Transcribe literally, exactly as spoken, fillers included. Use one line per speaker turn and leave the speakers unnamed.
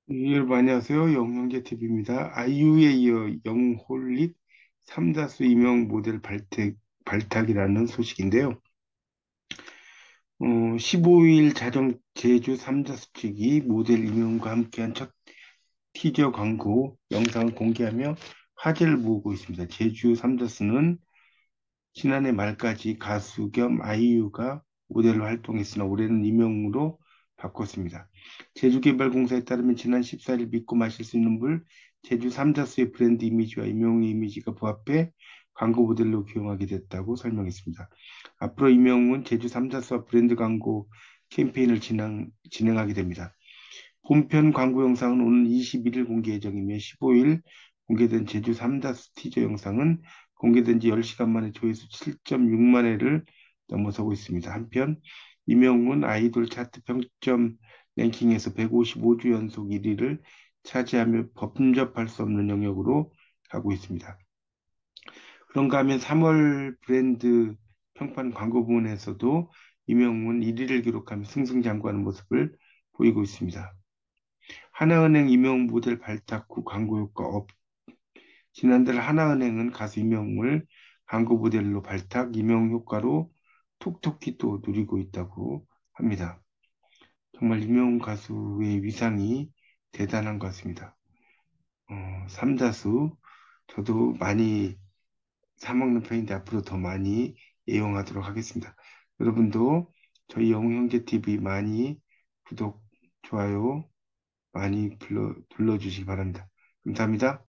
예, 여러분 안녕하세요. 영영재티비입니다. 아이유에 이어 영홀릭 삼다수 임용 모델 발탁, 발탁이라는 소식인데요. 어, 십오 일 자정 제주 삼다수 측이 모델 임용과 함께한 첫 티저 광고 영상을 공개하며 화제를 모으고 있습니다. 제주 삼다수는 지난해 말까지 가수 겸 아이유가 모델로 활동했으나 올해는 임용으로 바꿨습니다. 제주개발공사에 따르면 지난 십사 일 믿고 마실 수 있는 물 제주 삼다수의 브랜드 이미지와 임용의 이미지가 부합해 광고 모델로 기용하게 됐다고 설명했습니다. 앞으로 임용은 제주 삼다수와 브랜드 광고 캠페인을 진행, 진행하게 됩니다. 본편 광고 영상은 오늘 이십일 일 공개 예정이며 십오 일 공개된 제주 삼다수 티저 영상은 공개된 지 열 시간 만에 조회수 칠 점 육만 회를 넘어서고 있습니다. 한편 이명훈 아이돌 차트 평점 랭킹에서 백오십오 주 연속 일 위를 차지하며 범접할 수 없는 영역으로 가고 있습니다. 그런가 하면 삼월 브랜드 평판 광고 부문에서도 이명훈 일 위를 기록하며 승승장구하는 모습을 보이고 있습니다. 하나은행 임용 모델 발탁 후 광고 효과 업. 지난달 하나은행은 가수 임용을 광고 모델로 발탁, 임용 효과로 톡톡히 또 누리고 있다고 합니다. 정말 임용 가수의 위상이 대단한 것 같습니다. 어, 삼다수 저도 많이 사 먹는 편인데 앞으로 더 많이 애용하도록 하겠습니다. 여러분도 저희 영형제티비 많이 구독, 좋아요 많이 불러, 눌러주시기 바랍니다. 감사합니다.